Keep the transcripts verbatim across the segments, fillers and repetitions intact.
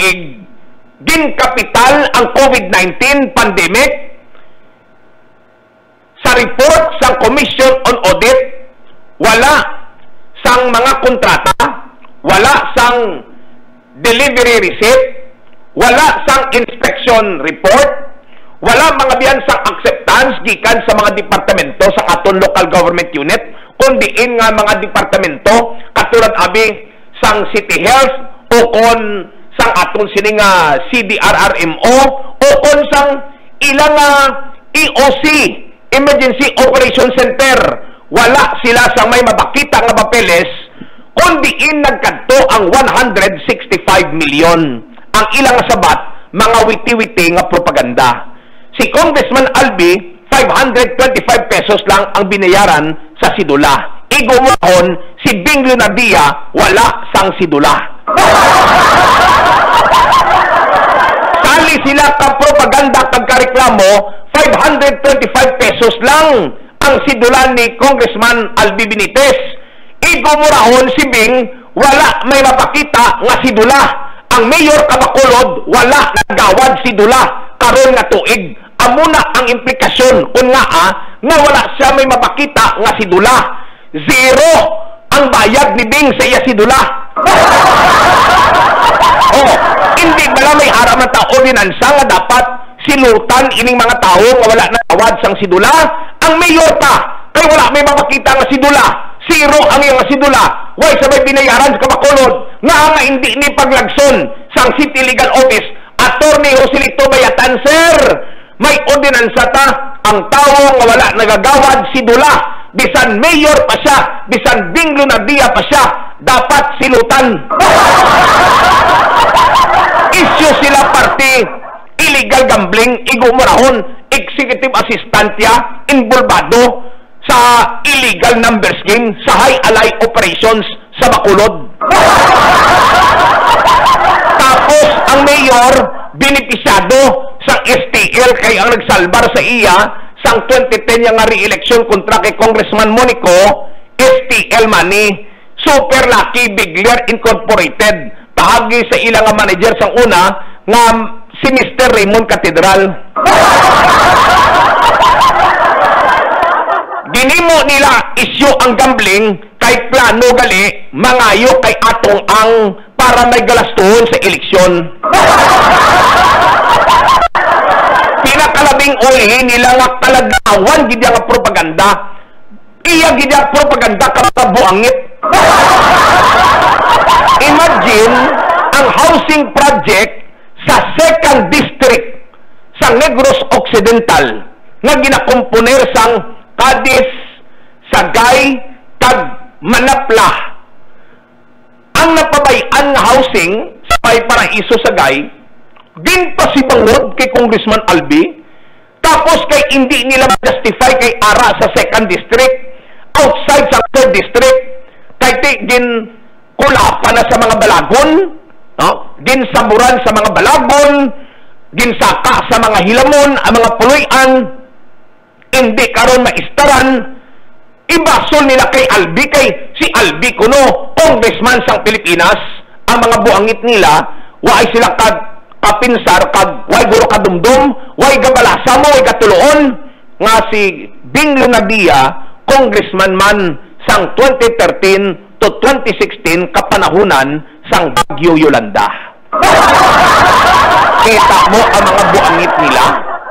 tuig ginkapital ang COVID nineteen pandemic. Sa report sa Commission on Audit, wala sang mga kontrata, wala sang delivery receipt, wala sang inspection report, wala mga biyan sang acceptance gikan sa mga departamento sa aton local government unit, kundi in nga mga departamento katulad abi sang City Health o kon sang aton sini nga C D R R M O o kon sang ilang uh, E O C, Emergency Operation Center. Wala sila sa may mabakita nga papeles, kundi in nagkadto ang one hundred sixty-five million. Ang ilang sabat, mga witi-witi nga propaganda. Si Congressman Albi, five hundred twenty-five pesos lang ang binayaran sa sidula. Igumahon, si Bing Leonardia, wala sang sidula. Sali sila ka propaganda kagkareklamo, five hundred twenty-five pesos lang ang sidulan ni Congressman Albi Benitez. Igumurahon si Bing, wala may mapakita nga sidula. Ang mayor Kabacolod, wala nagawad sidula karon nga tuig. Amuna ang implikasyon kung nga ah, nga wala siya may mapakita nga sidula. Zero ang bayad ni Bing sa iya sidula. Oh, hindi bala may haraman ta ordinansa nga dapat silutan ining mga tao nga wala nagawad sang sidula. Ang mayor pa kay wala may mapakita nga sidula. Zero ang iyang sidula. Way sabay binayaran sa Kabacolod nga nga hindi ni paglagson sang City Legal Office. Attorney Joselito Bayatan, sir, may ordinansa ta, ang tao nga wala nagagawad sidula, bisan mayor pa siya, bisan Bing Leonardia pa siya, dapat silutan. Issue sila party illegal gambling, igumurahon, executive assistant ya, involvado sa illegal numbers game sa high alay operations sa Bacolod. Tapos ang mayor benepisyado sa S T L kay ang nagsalbar sa iya sang twenty ten nga re-election kontra kay Congressman Monico, S T L money. Super Lucky Bigler Incorporated, tahagi sa ilang nga manager sang una nga si Mister Raymond Catedral. Ginimo nila isyu ang gambling kay plano gali mangayo kay atong ang para may galastuhon sa eleksyon. Pinakalabing uli nila nga kalagawan gid nga propaganda. Iya gid nga propaganda kabuangit. Imagine ang housing project sa second district sa Negros Occidental nga ginakomponer sang Cadiz, Sagay, kag Manapla. Ang napabayan nga housing sa May Paraiso, Sagay, ginpasibangod kay Congressman Albi, tapos kay hindi nila justify kay ara sa second district, outside sa third district, kay gin kulapa na sa mga balagon, no? Ginsaburan sa mga balagon, ginsaka sa mga hilamon, ang mga puloyan, hindi karon maistaran. Ibasol nila kay Albi, kay si Albi kuno congressman sang Pilipinas. Ang mga buangit nila waay sila kag kapinsar, kag way guro kadumdum, way gabalasa mo, way katuloon nga si Bing Leonardia congressman man sang twenty thirteen to twenty sixteen kapanahunan sang Bagyo Yolanda. Kita mo ang mga buangit nila.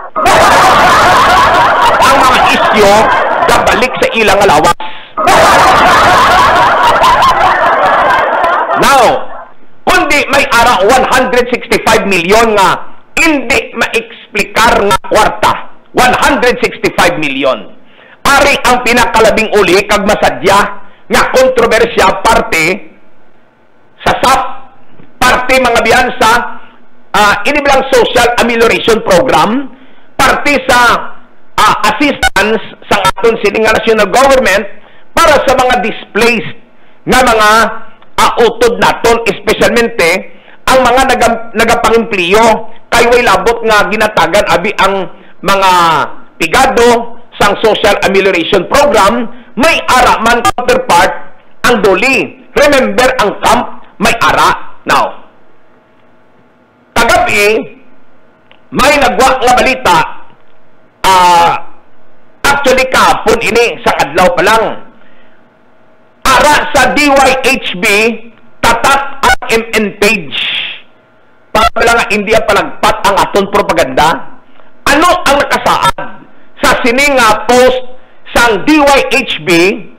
Ang mga isyo gabalik sa ilang lawas. Now, kundi may ara one hundred sixty-five million nga hindi maeksplikar nga kwarta. one hundred sixty-five million. Ari ang pinakalabing uli kag masadya nga kontrobersya parte sa S A P, parte mga biyan sa uh, inibilang Social Amelioration Program, parte sa uh, assistance sa aton sining nga national government para sa mga displaced nga mga uh, utod naton, espesyalmente ang mga naga, nagapangimpliyo kay way labot nga ginatagan abi ang mga pigado sang Social Amelioration Program, may ara man counterpart ang doli. Remember ang camp may ara. Now, gabi, may nagwa nga balita, ah, uh, actually kahapon ini, sa adlaw pa lang, ara sa D Y H B, tatak ang M N page. Para lang nga India palagpat ang aton propaganda. Ano ang nakasaad sa sininga post sang D Y H B,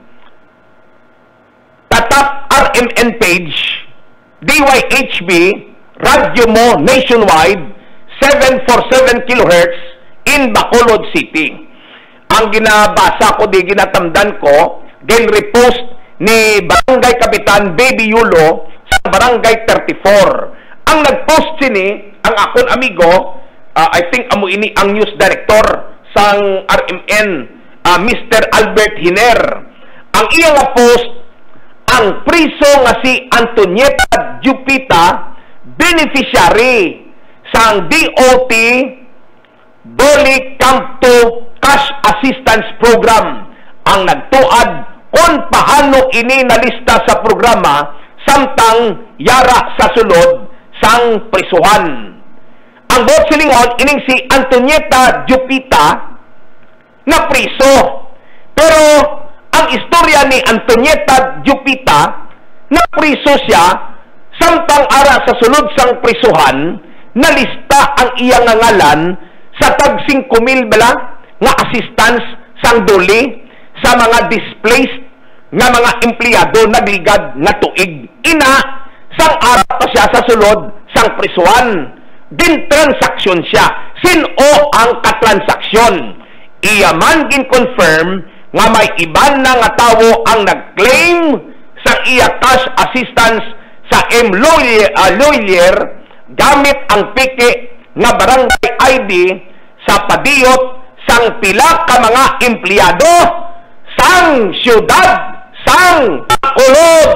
tatak R M N page, D Y H B, radyo mo nationwide, seven forty-seven kilohertz in Bacolod City. Ang ginabasa ko, di ginatamdan ko, din repost ni Barangay Kapitan Baby Yulo sa Barangay thirty-four. Ang nagpost sini, ang akon amigo, uh, I think amo ini ang news director sang R M N, uh, Mister Albert Hiner. Ang iyang post, ang priso nga si Antonieta Jupita, beneficiary sang D O T Doli Camto Cash Assistance Program, ang nagtuad kung paano ini nalista sa programa samtang yara sa sulod sang prisuhan. Ang buot silingon ining si Antonieta Jupita na priso. Pero ang istorya ni Antonieta Jupita, na priso siya samtang ara sa sulod sang prisuhan, nalista ang iyang ngalan sa tag five mil bala nga assistance sang duli sa mga displaced nga mga empleyado nagligad nga tuig. Ina sang ara pa siya sa sulod sang prisuhan, din transaksyon siya. Sino ang katransaksyon? Iya man gin-confirm nga may iban na nga tawo ang nag-claim sa iya cash assistance sa M. Loylier gamit ang pike nga barangay I D sa padiyot sang pila ka mga empleyado sang siyudad sang Bacolod.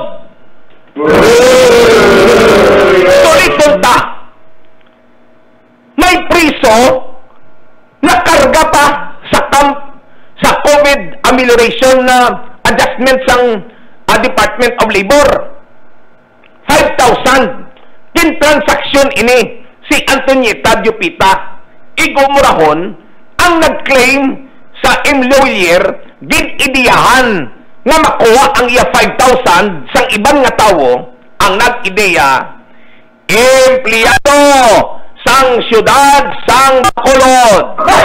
Tuliton ta, may priso na karga pa sa camp sa COVID amelioration na uh, adjustment sang uh, Department of Labor. five thousand kin transaksyon ini si Antonieta Jupita. Igumurahon ang nag-claim sa employer din ideyahan nga makuha ang iya five thousand sang ibang nga tawo. Ang nag-ideya, empleyado sang siyudad sang Bacolod.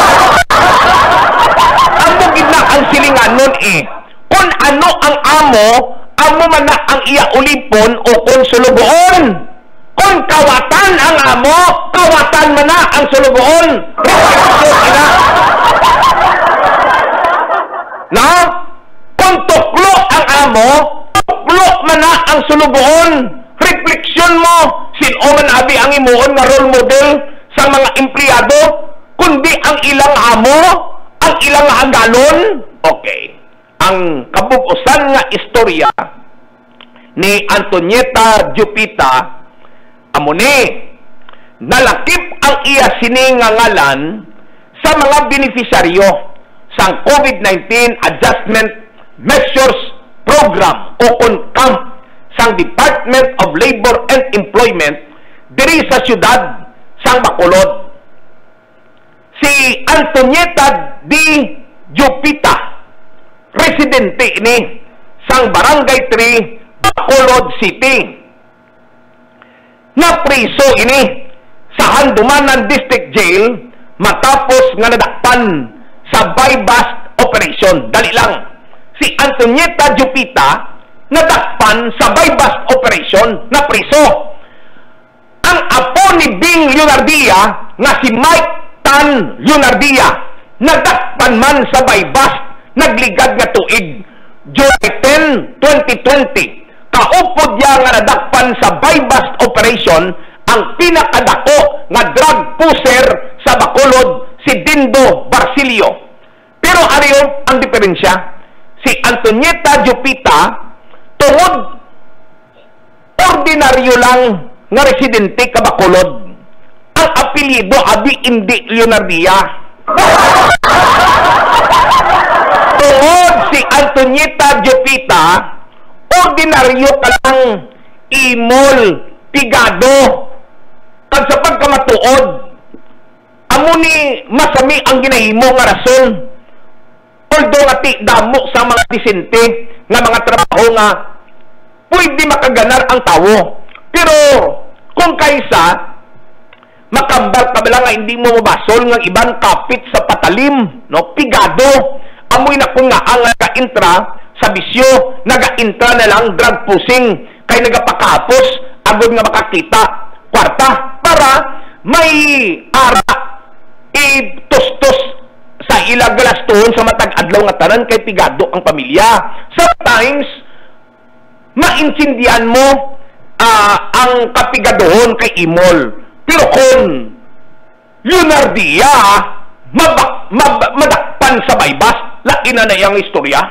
Ang bugid na ang silingan nun eh, kung ano ang amo, amo man na ang iya ulipon o kung sulugoon. Kung kawatan ang amo, kawatan man na ang sulugoon. Na? Kung tuklo ang amo, tuklo man na ang sulugoon. Refleksyon mo, sino man abi ang imuon nga role model sa mga empleyado, kundi ang ilang amo, ang ilang agalon. Okay. Ang kabubusan nga istorya ni Antonieta Jupita, amo ni nalakip ang iya sini nga ngalan sa mga beneficiaryo sang COVID nineteen Adjustment Measures Program o CONCAMP sang Department of Labor and Employment diri sa siyudad sang Bacolod. Si Antonieta D. Jupita, residente ini sang Barangay three, Bacolod City. Napriso ini sa Handumanan District Jail matapos nga nadakpan sa buy-bust operation. Dali lang, si Antonieta Jupita nadakpan sa buy-bust operation, napriso. Ang apo ni Bing Leonardia nga si Mike Tan Leonardia nadakpan man sa buy-bust, nagligad nga tuig July tenth, twenty twenty. Kaupod niya nga nadakpan sa buy-bust operation ang pinakadako nga drug pusher sa Bacolod, si Dindo Barcilio. Pero ano ang diferensya? Si Antonieta Jupita tungod ordinaryo lang nga residente ka Bacolod. Ang apelyido abi indi Leonardia. Tungod si Antonieta Jupita, ordinaryo ka lang, imol, pigado. Pag sa pagkamato, tuod, amo ni masami ang ginahimo nga rason. Although nga ti damo sa mga disente nga mga trabaho nga pwede makaganar ang tawo. Pero kung kaysa makambal ka bala nga hindi mo mabasol nga ibang kapit sa patalim, no? Pigado. Amoy na kung nga ang nag-intra sa bisyo, nag-intra na lang drug pushing, kay nagapakapos, agad nga makakita, kwarta, para may ara, itustos sa ilang galastuhon sa matag adlaw nga tanan kay pigado ang pamilya. Sometimes, maintindihan mo uh, ang kapigadohon kay imol. Pero kung Leonardia, mabak, mab, madakpan sa baybas, laki na na yung istorya.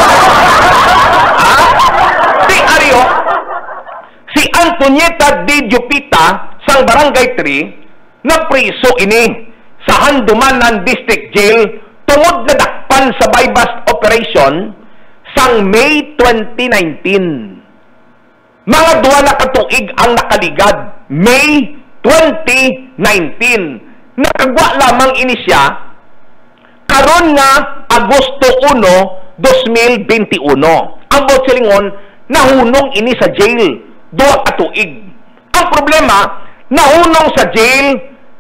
Ha? Si Ario, si Antonieta de Jupita, sang Barangay three, na priso ini sa Handumanan District Jail, tungod na dakpan sa baybas operation, sang May twenty nineteen. Mga duwa na katuig ang nakaligad, May twenty nineteen. Nakagwa lamang ini siya karon nga Agosto uno, dos mil veintiuno. Ang botselingon nahunong ini sa jail duwa ka tuig. Ang problema, nahunong sa jail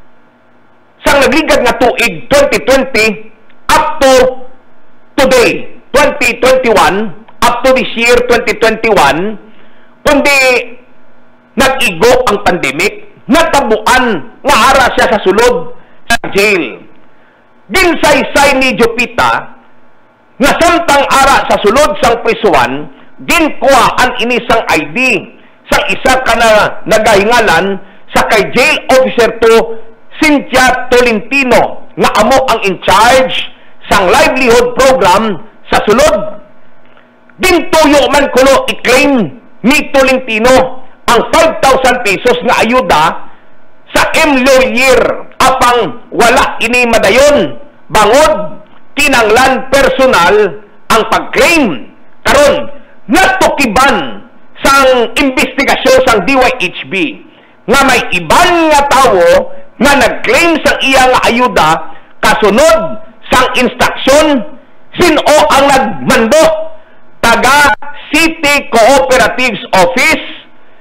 sang nagligad nga tuig twenty twenty up to today twenty twenty-one, up to this year twenty twenty-one, kundi nag-igo ang pandemic. Natabuan nga ara siya sa sulod sa jail. Ginsaysay ni Jupita nga samtang ara sa sulod sang prisuan, ginkuhaan ini sang I D sang isa ka na nagahingalan sa kay jail officer to Cynthia Tolentino nga amo ang in charge sang livelihood program sa sulod. Gintuyo man kuno i-claim ni Tolentino ang five thousand pesos nga ayuda sa employer apang wala ini madayon bangod kinanglan personal ang pag-claim. Karon natukiban sang investigasyon sang D Y H B nga may iban nga tawo nga nag-claim sang iya nga ayuda kasunod sang instruksyon sino ang nagmando taga City Cooperatives Office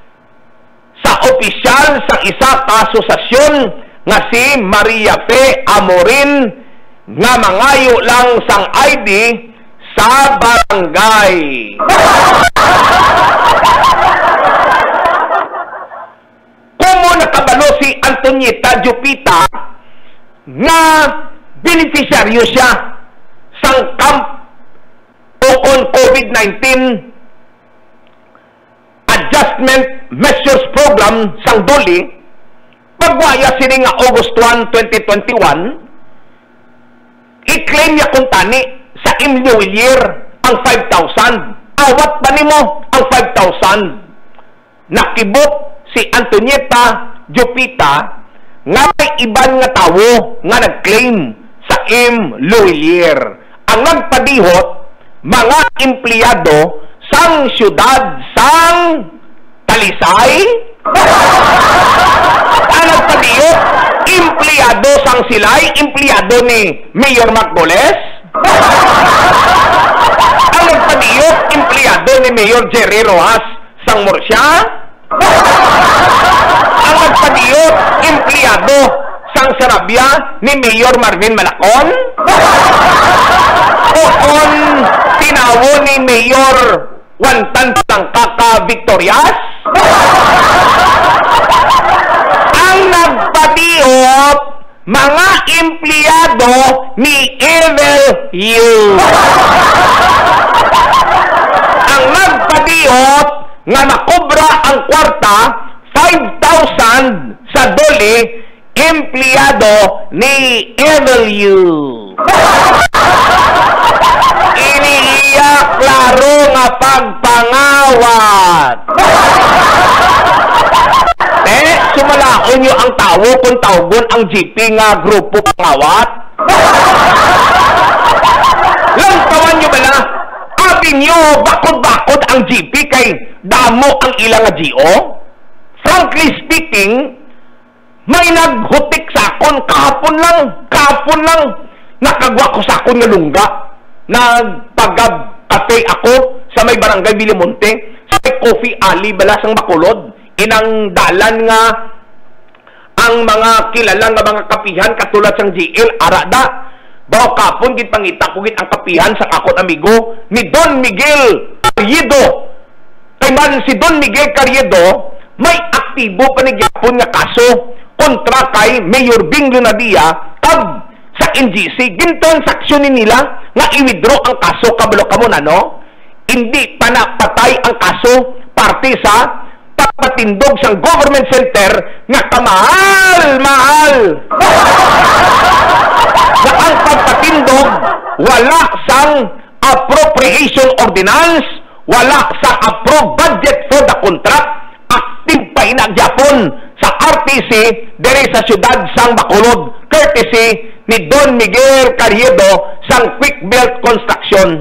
sa opisyal sa isa ka asosasyon nga si Maria Fe Amorin nga mangayo lang sang I D sa barangay. Kumo nakabalo si Antonieta Jupita nga beneficiaryo siya sang camp on COVID nineteen Adjustment Measures Program sang Doli, pagwaya sini nga August one, twenty twenty-one, i-claim niya kung tani sa imyo year ang five thousand. Awat pa nimo ang five thousand. Nakibot si Antonieta Jupita nga may iban nga tawo nga nag-claim sa imyo year. Ang nagpadihot, mga empleyado sang syudad sang Talisay, ang nagpadiyot, empleyado sang Silay, empleyado ni Mayor Macboles, ang nagpadiyot, empleyado ni Mayor Jerry Rojas sang Murcia, ang nagpadiyot, empleyado sang Sarabia ni Mayor Marvin Malacon, o on tinawo ni Mayor Wantan Tangkaka Victorias, ang nagpadihot mga empleyado ni Evel U. Ang nagpadihot nga nakobra ang kwarta five thousand sa Doli, empleyado ni Evel U. Iniiya klaro nga pagpangawat. Eh, sumalaon nyo ang tawo kung tawgon ang G P nga grupo pangawat. Lantawan nyo ba na? Abi nyo, bakod-bakod ang G P kay damo ang ilang nga G O? Frankly speaking, may naghutik sa akon kahapon lang, kahapon lang, nakagwa ko sa akon nga lungga. Nagpagab-cafe ako sa may barangay Bilimonte, sa may Coffee Alley, Balasang Bacolod, inang dalan nga ang mga kilalang nga mga kapihan katulad sang G L Arada. Bawa kapon gid pangita ko gid ang kapihan sa akon amigo ni Don Miguel Carriedo. Kay man si Don Miguel Carriedo may aktibo pa ni gyapon nga kaso kontra kay Mayor Bing Lunadia kag sa N G C. Gintransaksyonin nila nga i-withdraw ang kaso kabalo kamo nano. Hindi pa napatay ang kaso parte sa pagpatindog sa government center nga kamahal-mahal. Na ang pagpatindog wala sang appropriation ordinance, wala sa approved budget for the contract, active pa inagyapon sa R T C diri sa siyudad sang Bacolod, courtesy ni Don Miguel Carriedo sang Quick Belt Construction.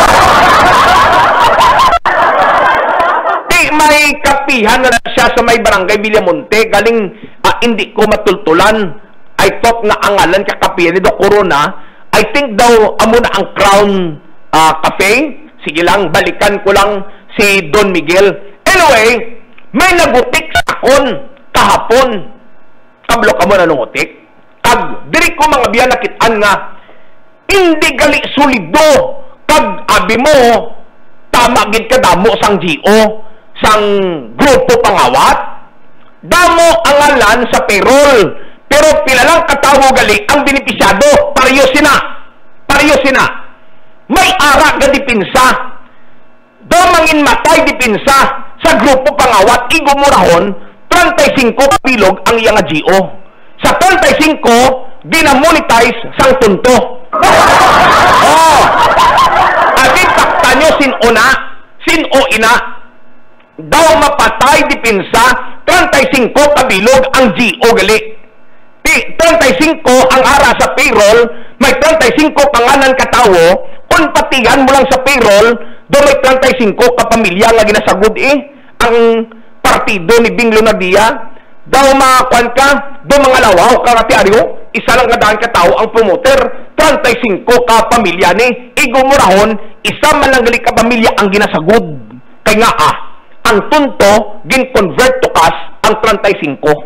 Di may kapihan na siya sa may barangay Villamonte, galing uh, hindi ko matultulan. I thought na angalan kakapihan ni Do Corona. I think daw amo na ang Crown uh, Cafe. Sige lang, balikan ko lang si Don Miguel. Anyway, may nagutik sa akon kahapon. Kablo ka mo na nungutik. Kag, diri ko mga biyan nakitaan nga, hindi gali solido. Kag, abi mo, tama gid ka damo sang G O, sang grupo pangawat. Damo angalan sa payroll. Pero pila lang katawo gali ang benepisyado, pariyo sina. Pariyo sina. May ara nga dipinsa. Damangin matay dipinsa sa grupo pangawat igumurahon thirty-five kabilog ang iyang G O. Sa thirty-five dinamonetize sang tunto. Oh. Adi takta nyo sino na, sino ina. Daw mapatay dipinsa thirty-five kabilog ang G O gali. thirty-five ang ara sa payroll, may thirty-five pangalan katawo, kung patigan mo lang sa payroll, do may thirty-five kapamilya nga ginasagod eh, ang partido ni Bing Lunadia, daw makakuan ka, do mga lawaw karatiaryo, isa lang kadaan katawo ang promoter, thirty-five kapamilya ni, igumurahon, isa man lang gali kapamilya ang ginasagod. Kaya nga ah, ang tunto, gin-convert to cash ang thirty-five.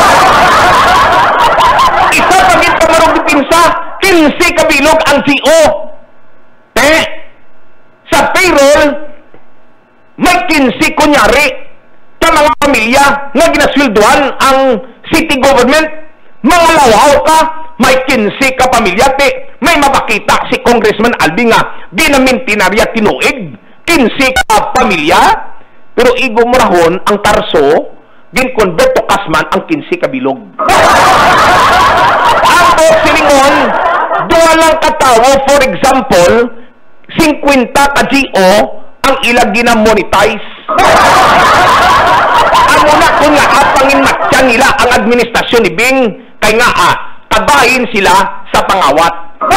Isa pagit pamarong dipinsa, fifteen kabilog ang G O. Eh, sa payroll, may fifteen kunyari sa mga pamilya na ginaswilduhan ang city government. Mga lawaw ka, may fifteen ka pamilya. Te, may mapakita si Congressman Albi nga, ginamintinarya tinuig, fifteen ka pamilya, pero igumurahon ang tarso, gin-convert to kasman ang fifteen kabilog. Ako silingon, duwa lang katawo, for example, fifty ka G O ang ilang ginamonetize. Ano na kung nga apangin matya nila ang administrasyon ni Bing, kay nga ah, tabahin sila sa pangawat.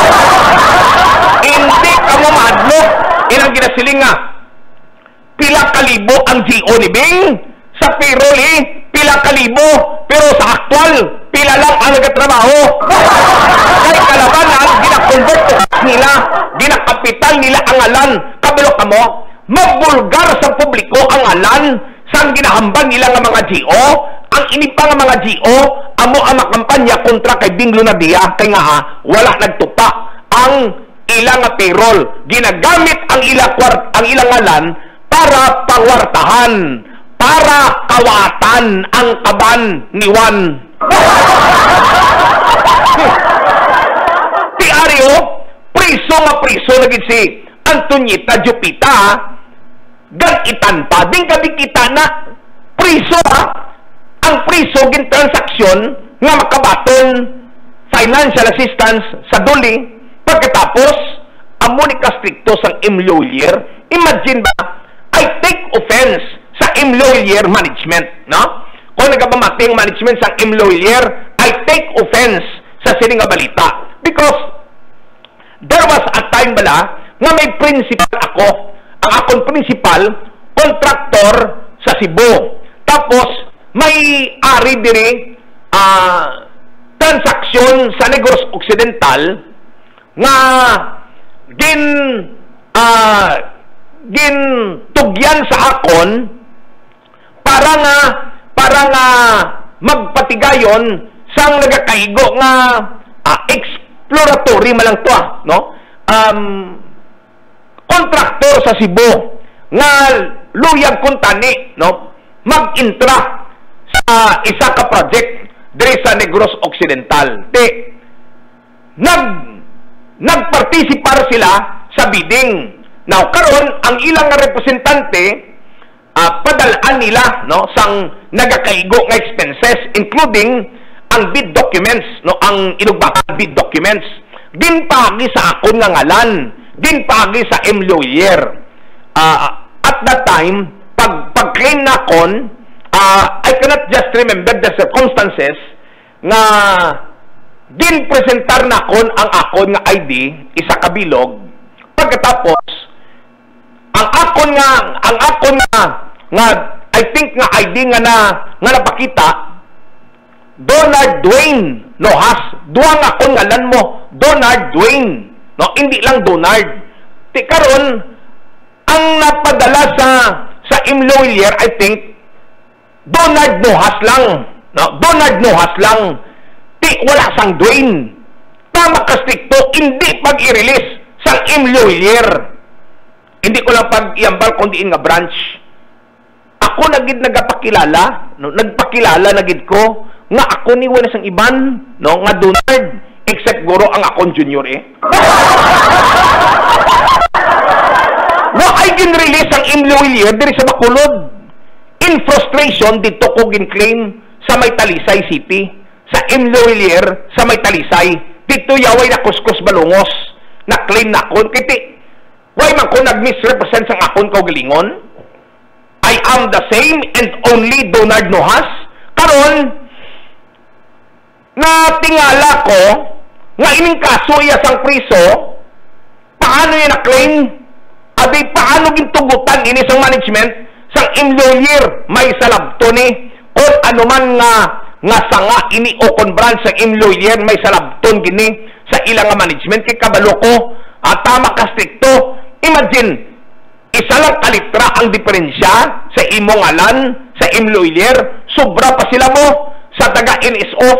Hindi ka mo madlok, ilang ginasiling nga, pila kalibo ang G O ni Bing, sa payroll eh, pila kalibo, pero sa aktual, pila lang ang nagatrabaho. Kay kalaban ang ginakonvert nila, ginakapital nila ang alan. Kabilo ka mo, magbulgar sa publiko ang alan, sang ginahambang nila nga mga G O, ang inipa nga mga G O, amo ang makampanya kontra kay Bing Lunadia, kay nga ha, wala nagtupa ang ilang payroll. Ginagamit ang ilang, ang ilang alan para pangwartahan, para kawatan ang kaban ni Juan. Ti Ario, priso nga priso lagi si Antonieta Jupita, gan-itan pa, din gabi kita na priso ha, ang priso gin transaksyon nga makabaton financial assistance sa duli, pagkatapos amo ni kastrikto sang employer. Imagine ba, I take offense sa employer management, no? Kung nagabamating management sa employer, I take offense sa sining nga balita. Because there was a time bala nga may principal ako. Ang akong principal, contractor sa Cebu. Tapos, may ari diri uh, transaksyon sa Negros Occidental nga gin uh, gin tugyan sa akon para nga para nga magpatigayon sang nagakaigo nga uh, exploratory malang to ah, no? Um, kontraktor sa Cebu nga luyag kuntani, no? Mag-intra sa isa ka project diri sa Negros Occidental. Te, nag nagpartisipar sila sa bidding. Now, karon ang ilang nga representante uh, padalaan nila, no, sang nagakaigo nga expenses including ang bid documents, no, ang inugbakang bid documents. Ginpagi sa akon nga ngalan, ginpagi sa employer. Uh, at that time, pag pag-claim na kon, uh, I cannot just remember the circumstances nga ginpresentar na kon ang akon nga I D isa kabilog. Pagkatapos ang akon nga ang akon nga nga I think nga I D nga na nga napakita Donald Dwayne Nohas. Duha nga akon ngalan mo, Donald Dwayne, no, hindi lang Donald. Ti karon ang napadala sa sa employer, I think Donald Nohas lang, no, Donald Nohas lang. Ti wala sang Dwayne. Tama ka stricto, hindi pag i-release sang employer. Hindi ko lang pag-iambal kundi nga branch. Ako nagid nagapakilala, no, nagpakilala nagid ko nga ako ni wala sang iban, no, nga Donald, except guro ang akon junior eh. Wa ay gin-release ang employer diri sa Bacolod. In frustration dito ko gin-claim sa May Talisay City, sa employer sa May Talisay. Dito yaway na kuskus balungos na claim na akon kiti. Why man ko nag-misrepresent sang akon kaugalingon? I am the same and only Donald Nohas. Karon na tingala ko nga ining kaso iya sang priso, paano yan na-claim? Abi paano gintugutan ini sang management sang employer may salabto ni kung ano man nga nga sanga ini o kon branch sang employer may salabton gini sa ilang nga management kay kabalo ko at tama ka stricto. Imagine, isa lang kalitra ang diferensya sa imong ngalan sa employer, sobra pa sila mo sa taga N S O.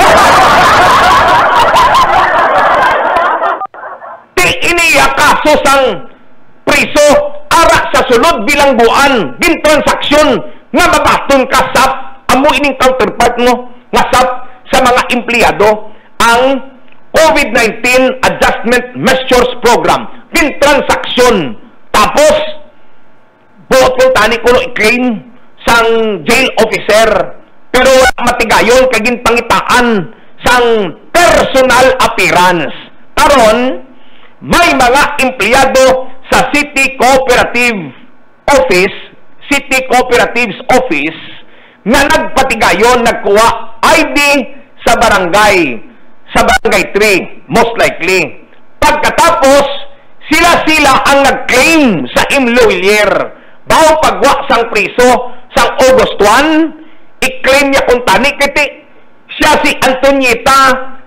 Ti iniya kaso sang priso ara sa sulod bilang buan din transaksyon nga mabaton ka sap amo ining counterpart mo nga sap sa mga empleyado ang COVID nineteen Adjustment Measures Program din transaksyon. Tapos buot yung tani ko no i-claim sang jail officer pero matigayon kagin pangitaan sang personal appearance. Karon may mga empleyado sa City Cooperative Office, City Cooperatives Office na nagpatigayon, nagkuha I D sa barangay, sa barangay three, most likely. Pagkatapos, sila-sila ang nag-claim sa employer. Bago pagwa sang priso sang August one, i-claim niya kung tani kiti siya si Antonieta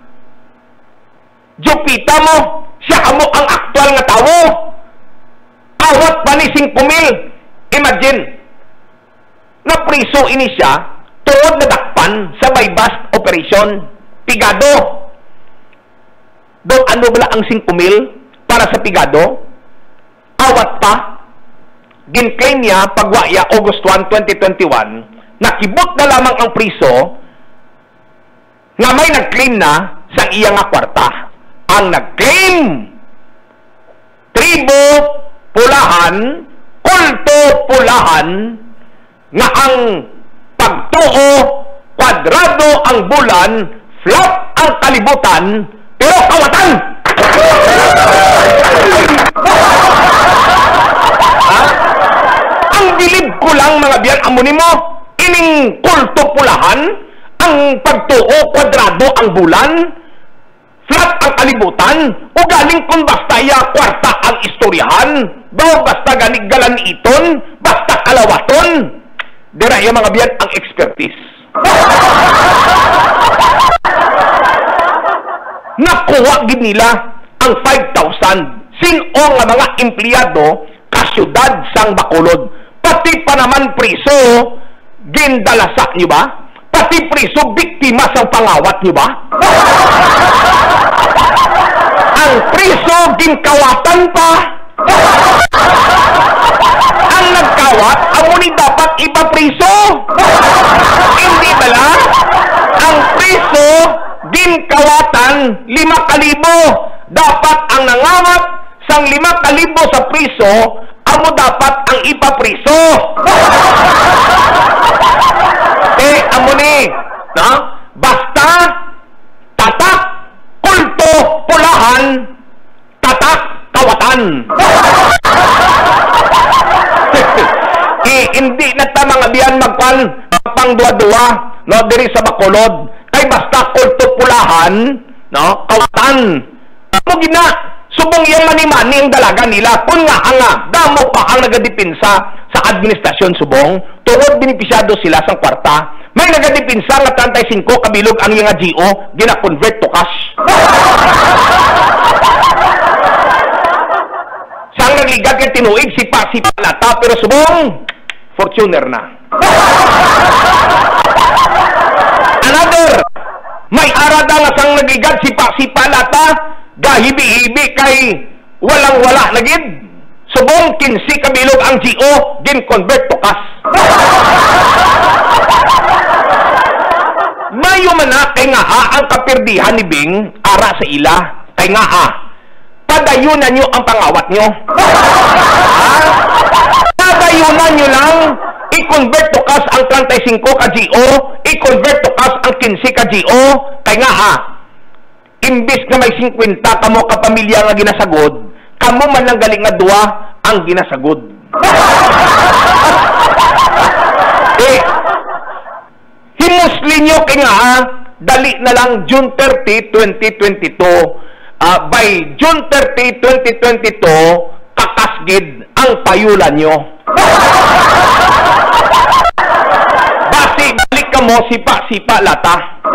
Jupita mo, siya amo ang aktual nga tawo. Awat pa ni singko mil. Imagine, na priso ini siya tuod na dakpan sa buy-bust operation. Pigado. Doon ano bala ang singko mil para sa pigado? Awat pa. Gin-claim niya pagwaya August one, twenty twenty-one, nakibot na lamang ang priso nga may nag-claim na sa iya nga kwarta. Ang nag-claim tribo pulahan, kulto pulahan, nga ang pagtuo, kwadrado ang bulan, flat ang kalibutan, pero kawatan! Ha? Ang bilib ko lang mga biyan, amunin mo, ining kulto pulahan, ang pagtuo, kwadrado ang bulan, flat ang kalibutan, o galing kung basta ya kwarta ang istoryahan, daw basta ganig galan iton, basta kalawaton. Dira yung mga biyan ang expertise. Nakuha gid nila ang five thousand. Sino nga mga empleyado kasyudad sang Bacolod. Pati pa naman priso, gindalasak nyo ba? Pati priso, biktima sang pangawat nyo ba? Ang priso, ginkawatan pa. Ang nagkawat, amo ni dapat iba priso. Hindi bala? Ang priso, ginkawatan, lima kalibo. Dapat ang nangawat sang lima kalibo sa priso, amo dapat ang iba priso. Eh, amo ni, no? Basta, tatak, kulto, pulahan, tatak, kawatan. eh, hindi na ta mga biyan magpan, magpang dua-dua, no, diri sa Bacolod. Kay basta kulto, pulahan, no, kawatan. Amo gina, subong yung mani-mani ang dalaga nila. Kung nga nga, damo pa ang nagadipinsa sa administrasyon subong, tuwod binipisyado sila sa kwarta. May nagadipinsa nga thirty-five kabilog ang yung G O, gina-convert to cash. Sang nagligat yung tinuig, sipa-sipa lata, pero subong, Fortuner na. Another, may arada nga sang nagligat, sipa-sipa lata, gahibi-hibi kay walang-wala na gid. Subong kinsi kabilog ang G O, gin-convert to cash. Mayo man na kay nga ha, ang kapirdihan ni Bing ara sa ila. Kay nga ha, padayunan nyo ang pangawat nyo. Ha? Padayunan nyo lang, i-convert to cash ang thirty-five ka G O, i-convert to cash ang kinsi ka G O. Kay nga ha, imbis na may fifty kamo kapamilya nga ginasagod, kamo man lang galing nga duwa ang ginasagod. eh, himusli nyo kay nga ha, dali na lang June thirty, twenty twenty-two. Uh, by June thirty, twenty twenty-two, kakasgid ang payulan nyo. Basi, balik ka mo, sipa-sipa lata.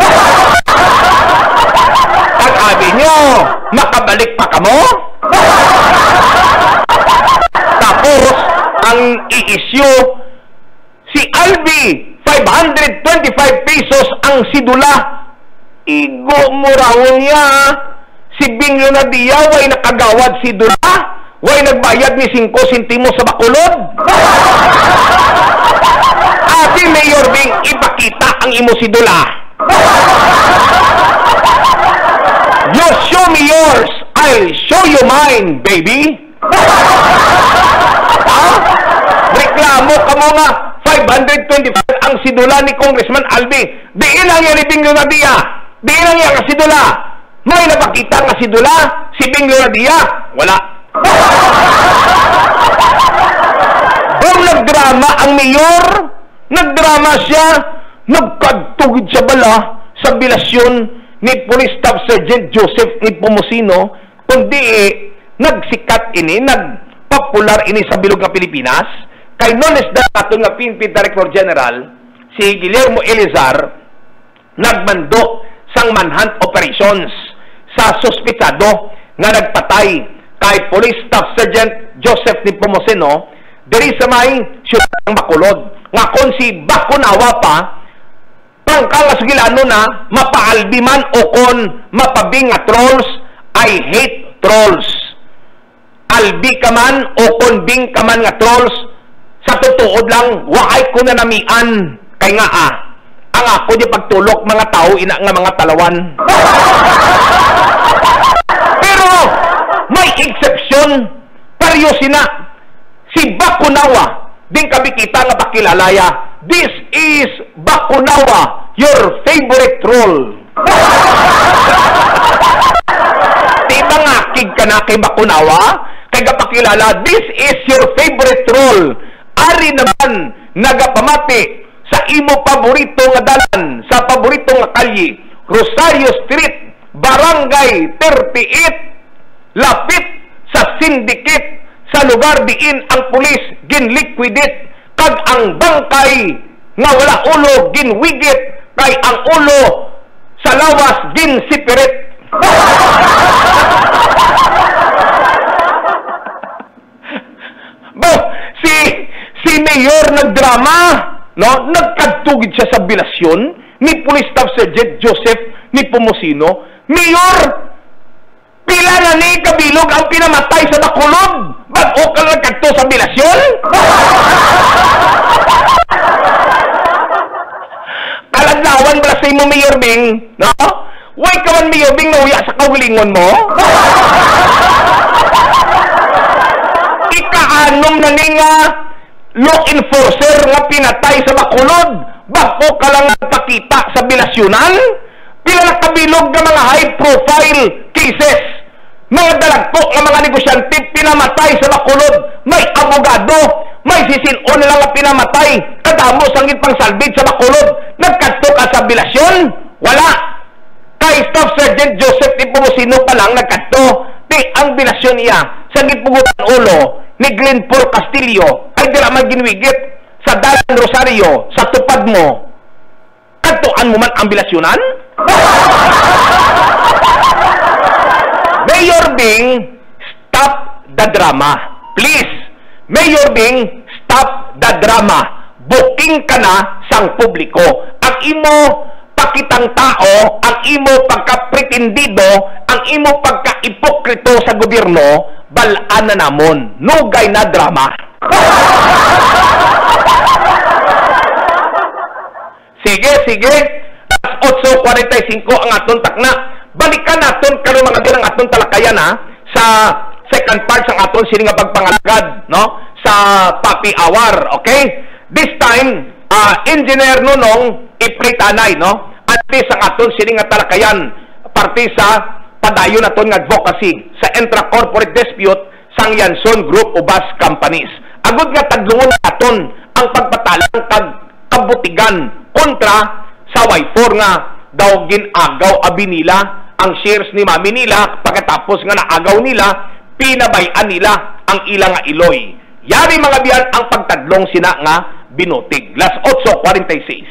Pag-abi nyo, makabalik pa ka mo? Tapos, ang i-issue, si Albi, five hundred twenty-five pesos ang sidula. Igo mo raw niya. Si Bing Leonadia, way nakagawad sidula. Way nagbayad ni five centimos sa Bacolod. Ati Mayor Bing, ipakita ang imo sidula. You show me yours, I'll show you mine, baby. Ha? Reklamo ka mo nga, five hundred twenty-five ang sidula ni Congressman Albi. Diin lang yan ni Bing Leonadia. Diin lang yan ang sidula. May napakita nga sidula, si Bing Leonadia. Wala. Doon nagdrama ang mayor. Nagdrama siya. Nagkadtugid sa bala sa bilasyon ni Police Staff Sergeant Joseph Nepomuceno, kundi eh, nagsikat ini, nagpopular ini sa bilog ng Pilipinas. Kay nones na ato nga P N P Director General, si Guillermo Elizar, nagmando sang manhunt operations sa sospitsado nga nagpatay kay Police Staff Sergeant Joseph Nepomuceno diri sa may siyudad ng Bacolod. Nga kon si Bakunawa pa, pangkang asugilano na, mapaalbi man o kon mapabing nga trolls, I hate trolls. Albi ka man o kon bing ka man nga trolls, sa tutuod lang, waay ko na namian. Kay nga ah, ang ako di pagtulok mga tao ina nga mga talawan. Pero may exception. Paryosin na. Si Bakunawa, din kami kita nga pakilalaya. This is Bakunawa, your favorite troll. Di ba nga kig ka na kay Bakunawa? Kay kapakilala, this is your favorite troll. Ari naman nagapamati sa imo paborito nga dalan, sa paborito nga kalye, Rosario Street, Barangay thirty-eight, lapit sa syndicate, sa lugar diin ang pulis ginliquidate kag ang bangkay nga wala ulo ginwigit kay ang ulo sa lawas ginsipirit. Ba, si si Mayor nagdrama, no? Nagkadtugid siya sa bilasyon ni Police Staff Sergeant Joseph Nepomuceno. Mayor, pila na ni kabilog ang pinamatay sa Bacolod. Bago ka nagkadto sa bilasyon? Kaladlawan ba sa imo, Mayor Bing? No? Way ka man, Mayor Bing, nauya sa kaugalingon mo? Ikaanom na ni nga law enforcer nga pinatay sa Bacolod. Bago ka lang nagpakita sa bilasyonan? Pila na kabilog ng mga high-profile cases. Mga dalagpo ng mga negosyante pinamatay sa Bacolod. May abogado, may sisin-on lang nga pinamatay. Kadamo sanggit pang salvage sa Bacolod. Nagkadto ka sa bilasyon? Wala. Kay Staff Sergeant Joseph Nepomuceno pa lang nagkadto. Di ang bilasyon niya sa gitpugutan ulo ni Glenn Paul Castillo ay dila man ginwigit sa Dalan Rosario sa tupad mo. Kadtuan mo man ang bilasyonan? Mayor Bing, stop the drama. Please, Mayor Bing, stop the drama. Booking ka na sang publiko. Ang imo pakitang tao, ang imo pagkapretendido, ang imo pagka-ipokrito sa gobyerno, balaan na namon. Nugay na drama. Sige, sige. eight forty-five ang aton takna. Balikan naton karon mga bilang aton talakayan ha sa second part sa aton sini nga pagpangalagad, no? Sa Papi Hour, okay? This time, uh, Engineer Nonong Ipritanay, no? Ati sa aton sini nga talakayan parte sa padayon naton nga advocacy sa intra-corporate dispute sang Yanson Group of Bus Companies. Agud nga tagdungon naton ang pagpatalang kag kabutigan kontra sa Y four nga daw ginagaw abi nila ang shares ni Mami nila. Pagkatapos nga naagaw nila, pinabayan nila ang ilang nga iloy. Yari mga biyan ang pagtadlong sina nga binutig. Las eight forty-six.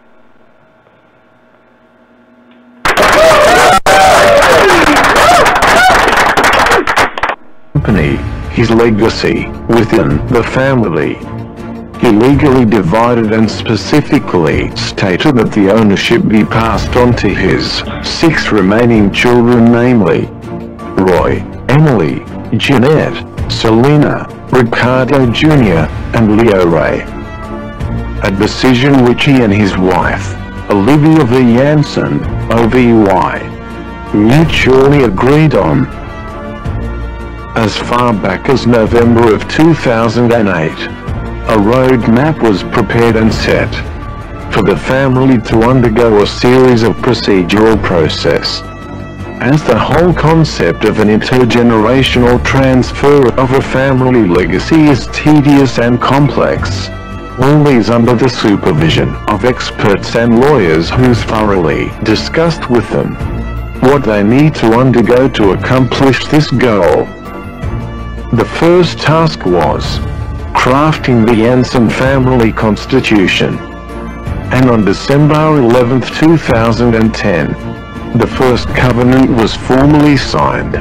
Company, his legacy within the family. He legally divided and specifically stated that the ownership be passed on to his six remaining children, namely Roy, Emily, Jeanette, Selena, Ricardo Junior, and Leo Ray. A decision which he and his wife, Olivia V. Jansen, O V Y, mutually agreed on. As far back as November of two thousand eight, a roadmap was prepared and set for the family to undergo a series of procedural process. As the whole concept of an intergenerational transfer of a family legacy is tedious and complex, all these under the supervision of experts and lawyers who thoroughly discussed with them what they need to undergo to accomplish this goal. The first task was crafting the Jansen family constitution, and on December eleventh two thousand ten, the first covenant was formally signed.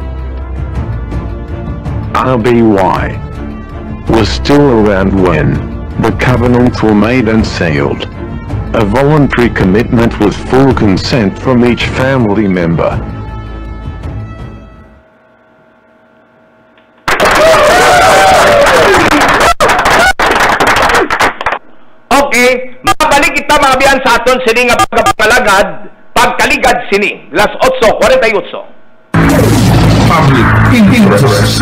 R B Y was still around when the covenants were made and sealed, a voluntary commitment with full consent from each family member. Okay, mabalik kita mga biyan sa aton sini nga pagpalagad, pagkaligad sini. Las eight forty-eight. Public interest.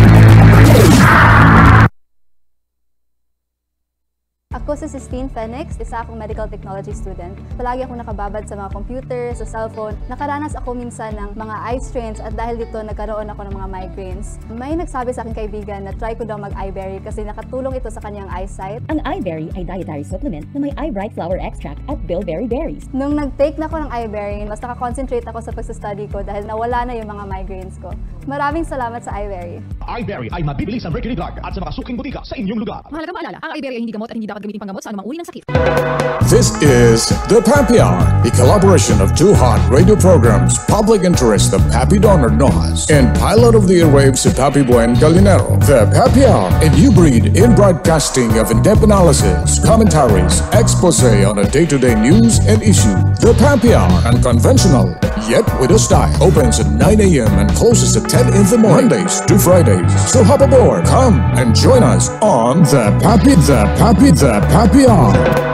Ako si Sistine Fenix, isa akong medical technology student. Palagi akong nakababad sa mga computer, sa cellphone. Nakaranas ako minsan ng mga eye strains at dahil dito nagkaroon ako ng mga migraines. May nagsabi sa aking kaibigan na try ko daw mag-eyeberry kasi nakatulong ito sa kanyang eyesight. Ang eyeberry ay dietary supplement na may eye bright flower extract at bilberry berries. Nung nag-take na ako ng eyeberry, mas nakakonsentrate ako sa pagsastudy ko dahil nawala na yung mga migraines ko. Maraming salamat sa eyeberry. eyeberry ay mabibili sa Mercury Drug at sa mga suking butika sa inyong lugar. Mahalagang maalala, ang eyeberry ay hindi gamot at hindi dapat dapat gamitin panggamot sa anumang uri ng sakit. This is The Papi Hour, a collaboration of two hot radio programs, Public Interest of Papi Donald Nojas, and Pilot of the Airwaves of Papi Buen Galinero. The Papi Hour, a new breed in broadcasting of in-depth analysis, commentaries, expose on a day-to-day news and issue. The Papi Hour, unconventional, yet with a style, opens at nine a m and closes at ten in the morning, Mondays to Fridays. So hop aboard, come and join us on The Papi, The Papi, The Papi Hour.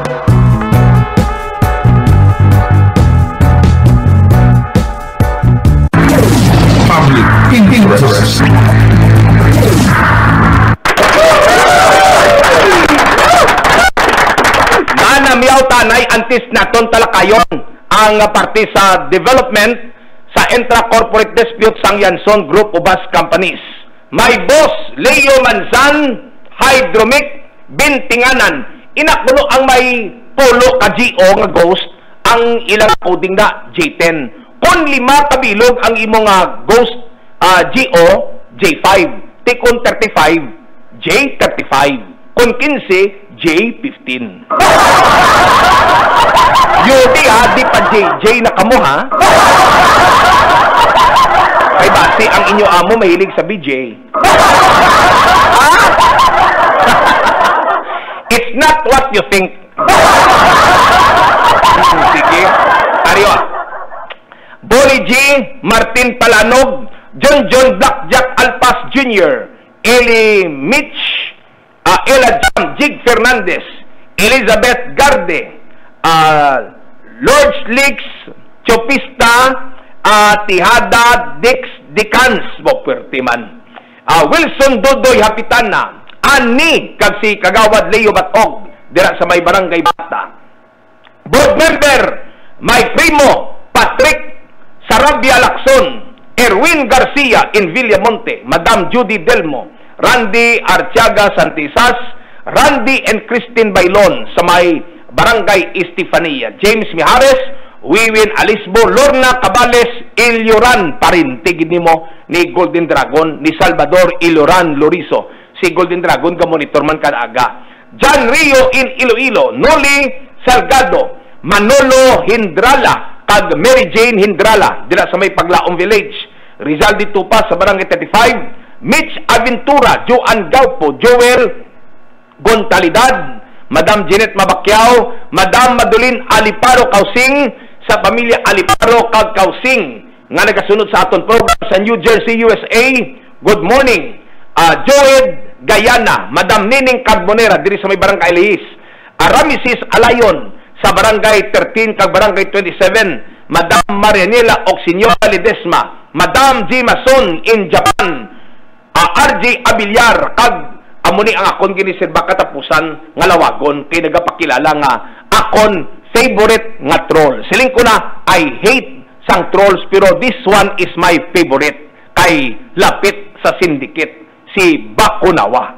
Public interest. Nanamiyaw tanay antis naton talakayon ang parte sa development sa intra-corporate dispute sang Yanson Group of Bus Companies. May boss Leo Manzan, Hydromic, Bintinganan, inakulo ang may polo ka G O nga ghost ang ilang coding na J ten. Kung lima kabilog ang imong nga ghost uh, G O, J five. Tikon thirty-five, J thirty-five. Kung quince, J fifteen. Yudi ha, di pa J J na kamo ha. Kay basi ang inyo amo mahilig sa B J. It's not what you think. Sige. Ariyo. Bolly G, Martin Palanog, John John Blackjack Alpas Junior, Eli Mitch, uh, Ella Jam, Jig Fernandez, Elizabeth Garde, uh, Lord Leaks, Chopista, uh, Tihada, Dix, Dicans, Bopertiman, uh, Wilson Dodoy Hapitana, Ani, kag si Kagawad Leo Batog, dira sa may barangay Bata. Board member, my primo, Patrick Sarabia Lacson, Erwin Garcia in Villamonte, Madam Judy Delmo, Randy Artiaga Santisas, Randy and Christine Bailon sa may barangay Estefania, James Mijares, Wiwin Alisbo, Lorna Cabales, Ilioran parintig nimo ni Golden Dragon, ni Salvador Ilioran Lorizo. Si Golden Dragon gamonitor man kada aga. John Rio in Iloilo, Noli Salgado, Manolo Hindrala, kag Mary Jane Hindrala dira sa may Paglaong Village. Rizal di Tupas sa barangay thirty-five, Mitch Aventura, Joan Gaupo, Joel Gontalidad, Madam Jeanette Mabakyaw, Madam Madulin Aliparo Kausing sa pamilya Aliparo kag Kausing nga nagasunod sa aton program sa New Jersey, U S A. Good morning. Uh, Joed Gayana, Madam Nining Carbonera diri sa may barangay Lihis. Aramisis Alayon sa barangay thirteen kag barangay twenty-seven, Madam Marianela Oxiniola Ledesma, Madam G. Mason in Japan, uh, R J Abiliar, kag amuni ang akon ginisirba katapusan nga lawagon kay nagapakilala nga akon favorite nga troll. Siling ko na, I hate sang trolls pero this one is my favorite kay lapit sa syndicate, si Bakunawa.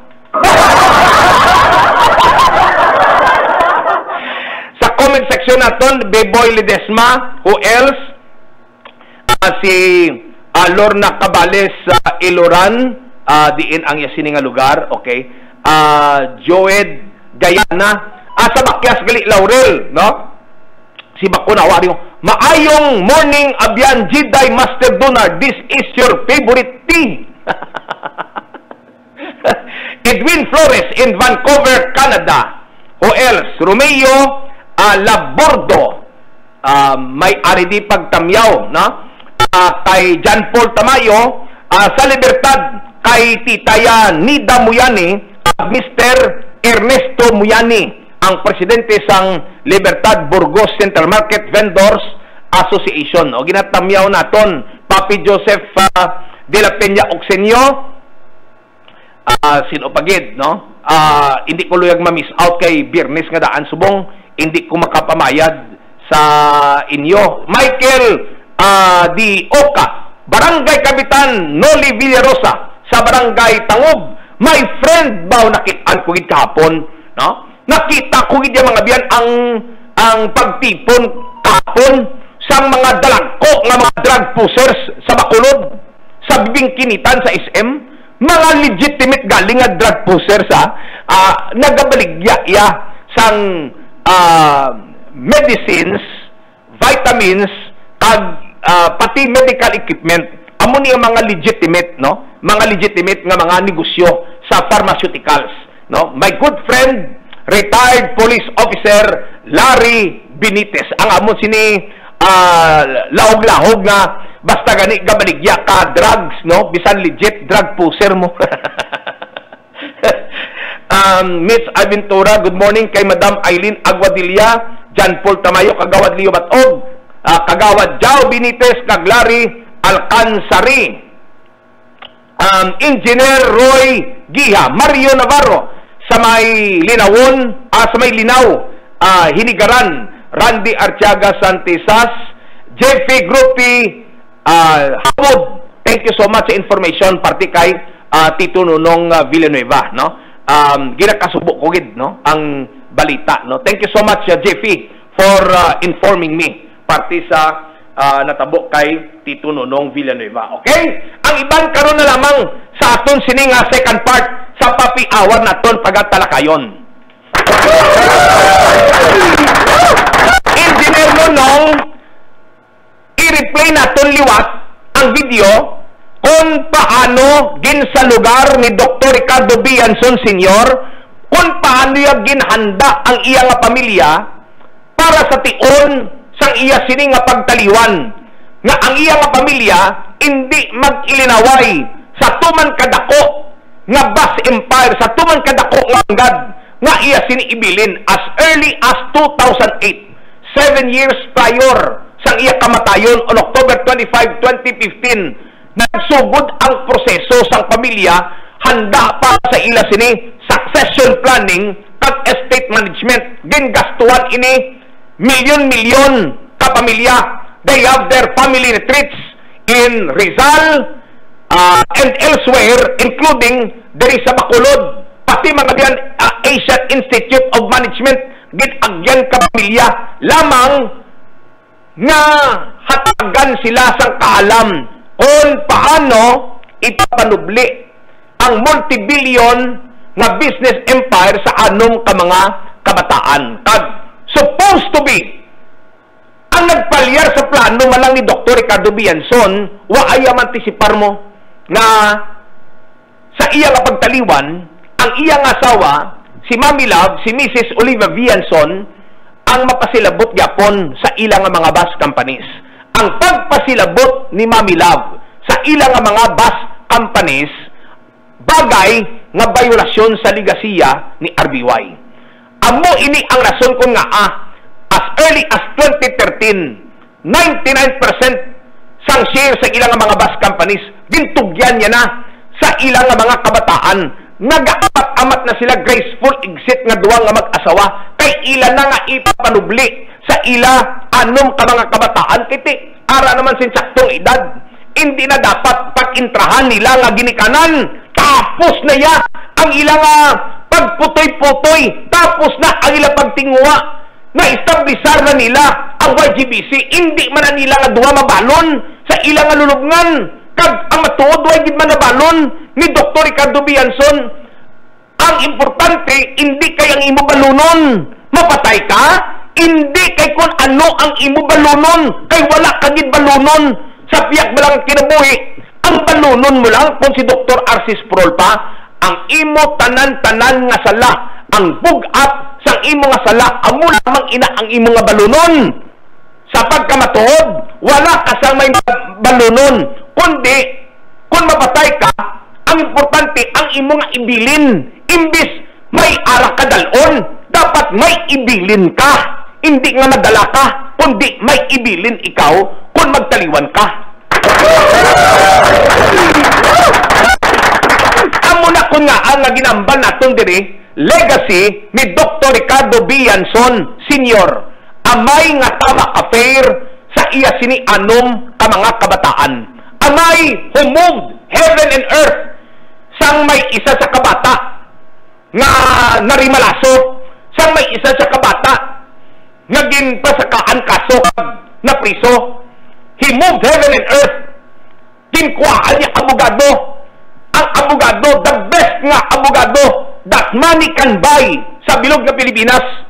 Sa comment section naton, B-Boy Ledesma, who else? Uh, si uh, Lorna Cabales sa uh, Iloran, uh, diin ang yasini nga lugar, okay? Uh, Joed Gayana, uh, sa Bakyas Gali Laurel, no? Si Bakunawa rin, maayong morning abyan Jedi Master Donard, this is your favorite tea. Edwin Flores in Vancouver, Canada. Who else? Romeo uh, Labordo, uh, may ari di pagtamyaw, no? Uh, kay John Paul Tamayo, uh, sa Libertad, kay Titaya Nida Muyani, uh, Mister Ernesto Muyani, ang presidente sang Libertad Burgos Central Market Vendors Association. O ginatamyaw naton, Papi Joseph uh, de la Peña Oxenio, uh, sinupagid, no? Uh, hindi ko luyag ma-miss out kay Biyernes nga daan subong, hindi ko makapamayad sa inyo. Michael uh, Di Oka, Barangay Kapitan Noli Villarosa sa Barangay Tangub. My friend baw nakitaan ko gid kahapon, no? Nakita ko gid mga biyan ang ang pagtipon kahapon sa mga dalagko nga mga drug pushers sa Bacolod, sa Bibingkinitan sa S M, mga legitimate galing nga drug pushers ha, uh, nagabaligya ya sang uh, medicines, vitamins, kag uh, pati medical equipment. Amo ni mga legitimate, no? Mga legitimate nga mga negosyo sa pharmaceuticals, no? My good friend, retired police officer Larry Benitez, ang amo sini uh, lahog-lahog nga basta gani gabaligya ka drugs, no? Bisan legit drug puser mo. um, Miss Aventura, good morning kay Madam Eileen Aguadilla, John Paul Tamayo, Kagawad Leo Batog, uh, Kagawad Jao Benitez, kag Larry Alcansari, um, Engineer Roy Giha, Mario Navarro, sa may Linawon, uh, sa may Linaw, uh, Hinigaran, Randy Artiaga Santisas, Jeffy Grupi, uh, Howard, thank you so much sa information, parti kay uh, Tito Nunong uh, Villanueva, no? Um, ginakasubok ko gid, no? Ang balita, no? Thank you so much, uh, Jeffy, for uh, informing me, parti sa Uh, natabok kay Tito Nunong Villanueva. Okay? Ang iban karon na lamang sa aton sining uh, second part sa papi hour naton pagatalakayon. Engineer Nunong, i-replay naton liwat ang video kung paano gin sa lugar ni Doctor Ricardo Bianzon Senior, kung paano yung ginhanda ang iyang pamilya para sa tion sang iya sini nga pagtaliwan nga ang iya nga pamilya hindi mag-ilinaway sa tuman kadako nga bus empire, sa tuman kadako nga anggad nga iya sini ibilin as early as two thousand eight, seven years prior sang iya kamatayon on October twenty-fifth, twenty fifteen. Nagsugod ang proseso sang pamilya handa pa sa ila sini succession planning kag estate management, gingastuhan ini milyon-milyon kapamilya. They have their family retreats in Rizal uh, and elsewhere, including diri sa Bacolod, pati mga diyan uh, Asian Institute of Management, gitagyan kapamilya lamang nga hatagan sila sang kaalam kung paano ipapanubli ang multibillion nga business empire sa anong ka mga kabataan. Kag supposed to be ang nagpalyar sa plano malang ni Doctor Ricardo Bianzon, wa ay mantisipar mo na sa iya nga pagtaliwan ang iyang asawa si Mami Love, si Missus Oliva Bianzon, ang mapasilabot yapon sa ilang nga mga bus companies. Ang pagpasilabot ni Mami Love sa ilang nga mga bus companies bagay nga violasyon sa ligasiya ni R B Y. Amo ini ang rason kung nga ah, as early as twenty thirteen, ninety-nine percent sang share sa ilang mga bus companies gintugyan niya na sa ilang mga kabataan. Nag-amat-amat na sila graceful exit nga duwa nga mag-asawa kay ila na nga ipapanubli sa ila anom ka mga kabataan kiti ara naman sin saktong edad. Hindi na dapat pag-intrahan nila nga ginikanan, tapos na ya ang ilang pagputoy-putoy, tapos na ang ilang pagtingwa na establisar na nila ang Y G B C. Hindi man na nila nga duwa mabalon sa ilang lulubngan. Kag ang matuod way gid man nabalon ni Doctor Ricardo Bianzon. Ang importante hindi kay ang imo balunon mapatay ka, hindi kay kun ano ang imo balunon, kay wala ka gid balunon sa piyak balang kinabuhi. Ang balunon mo lang kung si Doctor Arcis Prol pa, ang imo tanan-tanan nga sala, ang bugat sang imo nga sala, amo lamang ina ang imo nga balunon. Sa pagkamatuod, wala ka sang may balunon, kundi kung mapatay ka, ang importante ang imo nga ibilin. Imbis may ara ka dalon, dapat may ibilin ka. Hindi nga madala ka, kundi may ibilin ikaw kung magtaliwan ka. Amo na kung nga ang ginambal naton diri legacy ni Doctor Ricardo Bianzon Senior, amay nga tama affair sa iya sini anom ka mga kabataan. Amay humove heaven and earth sang may isa sa kabata nga narimalaso, sang may isa sa kabata nga ginpasakaan kaso na priso. He moved heaven and earth. Kinkuhaan niya abogado. Ang abogado, the best nga abogado that money can buy sa bilog na Pilipinas.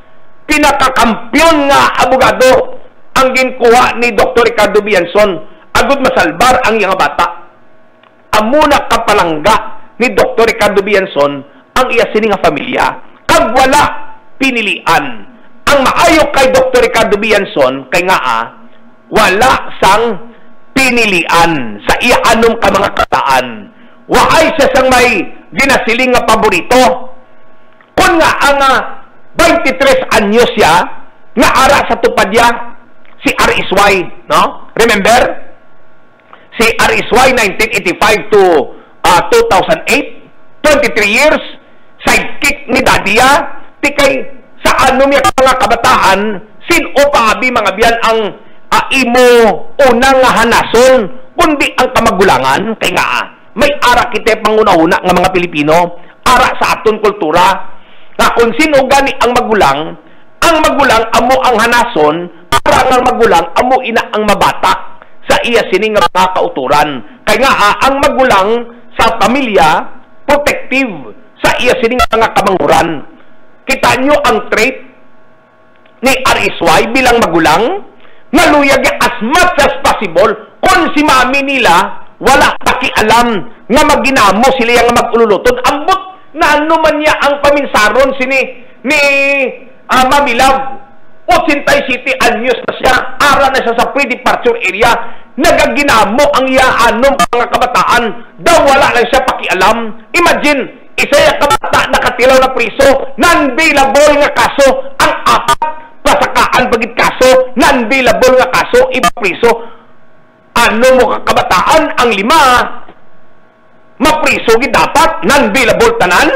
pinakakampiyon nga abogado ang ginkuha ni Doctor Ricardo Bianzon agud masalbar ang iyang bata. Amo na kapalangga ni Doctor Ricardo Bianzon ang iya sini nga pamilya kag wala pinilian. Ang maayo kay Doctor Ricardo Bianzon kay nga ah, wala sang pinilian sa iya anom ka mga kataan. Waay siya sang may ginasiling nga paborito. Kung nga ang uh, twenty-tres anyos siya nga ara sa tupad ya si R S Y, no? Remember? Si R S Y nineteen eighty-five to uh, two thousand eight, twenty-three years sidekick ni Daddy ya. Ti kay sa anom ya mga kabataan sino pa abi mga biyan ang uh, imo unang nga hanason kundi ang kamagulangan kay nga uh, may ara kite panguna-una nga mga Pilipino ara sa aton kultura na kung sino gani ang magulang, ang magulang amo ang hanason, para ang magulang amo ina ang mabatak sa iya sining nga mga kauturan. Kaya nga ah, ang magulang sa pamilya protective sa iya sining mga kamanguran. Kita nyo ang trait ni R S Y bilang magulang, naluyag as much as possible kung si mami nila wala pakialam nga magginamo sila yang magululuton. Ambot na ano man niya ang paminsaron sini ni uh, Mami Love. Ochintay City anyos na siya, ara na siya sa pre-departure area, nagaginamo ang iya anom mga kabataan, daw wala lang siya pakialam. Imagine, isa yung kabata nakatilaw na priso, non-bailable nga kaso, ang apat pasakaan bagit kaso, non-bailable nga kaso, iba priso. Ano mo kabataan, ang lima mapriso gid dapat non-bailable tanan.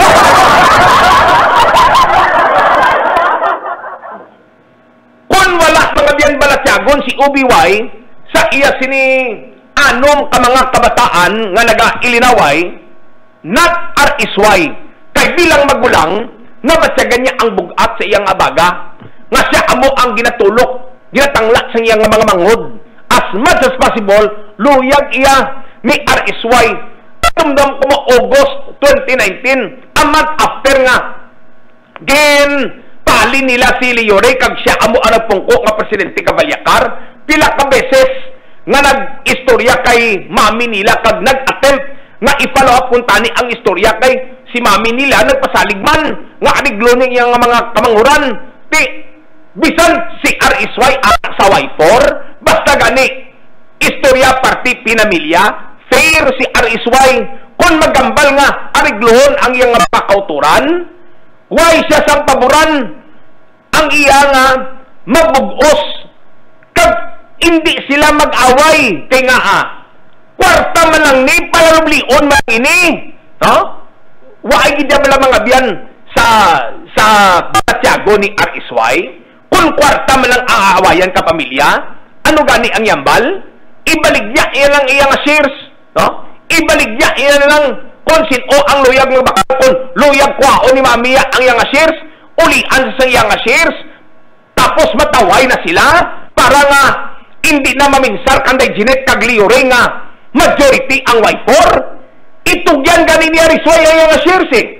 Kung wala mga biyan balatyagon si O B Y sa iya sini anom ka mga kabataan nga naga-ilinaway not R S Y kay bilang magulang na matyagan niya ang bugat sa iyang abaga nga siya amo ang ginatulok ginatangla sa iyang mga mangod as much as possible luyag iya ni R S Y. Tumdam ko mo August twenty nineteen, a month after nga gen pali nila si Leo Ray kag siya amo ang nagpungko nga presidente Cavalliacar pila ka beses nga nag-istorya kay mami nila kag nag-attempt nga i-follow up kung tani ang istorya kay si mami nila nagpasalig man nga anigloning yang mga kamanguran ti bisan si R S Y sa Y four basta gani istorya parti pinamilya fair si R S Y kung magambal nga ariglohon ang iyang mga kauturan, why siya sang paboran ang iya nga mabugos kag hindi sila mag-away kay nga ah, kwarta man lang ni palalublion man ini, no? Why gid man lang mga biyan sa sa Santiago ni R S Y kung kwarta man lang aawayan ka pamilya, ano gani ang yambal? Ibaligya iya lang iya nga shares, no? Ibaligya iya lang kung sino ang luyag ng bakakon, luyag kwao ni mamiya ang iya nga shares, ulian sa iya nga shares, tapos mataway na sila para nga hindi na maminsar kanday Jeanette Cagliore nga majority ang Y four. Itugyan gani ni R S Y ang iya nga shares eh.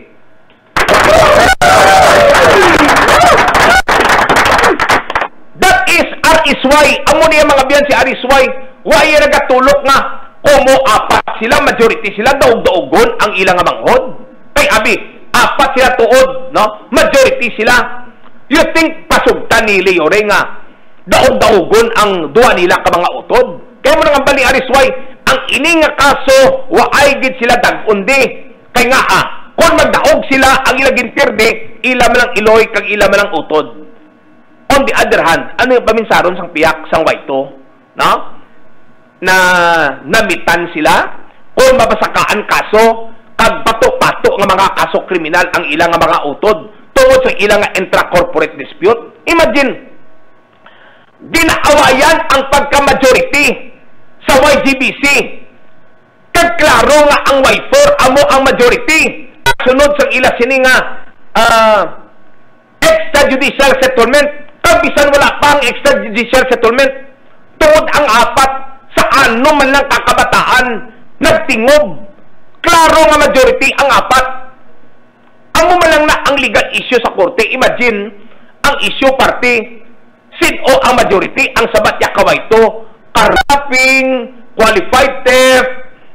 That is R S Y. Amo niya mga biyan si R S Y. Why nagatulok nga kumo apat sila, majority sila, daog-daogon ang ilang manghod. Kay abi, apat sila tuod, no? Majority sila. You think pasugtan ni Leo Ray nga daog-daogon ang duwa nila ka mga utod? Kaya mo nang bali R S Y, ang ining nga kaso, waay gid sila dag-undi. Kay nga ah, kung magdaog sila, ang ilang ginpirde, ila man lang iloy, kag ila man lang utod. On the other hand, ano yung paminsaron sang piyak, sang Y two? No? Na namitan sila kung mabasakaan kaso kag pato-pato nga mga kaso kriminal ang ilang nga mga utod tungod sa ilang nga intra-corporate dispute. Imagine, dinaawayan ang pagka-majority sa Y G B C kag klaro nga ang Y four amo ang majority sunod sa ila sini nga uh, extrajudicial settlement kag bisan wala pang extrajudicial settlement tungod ang apat sa ano man lang kakabataan nagtingob. Klaro nga majority ang apat. Amo man lang na ang legal issue sa korte. Imagine, ang issue party. Sino ang majority? Ang sabat ya kaway ito, karnaping, qualified theft,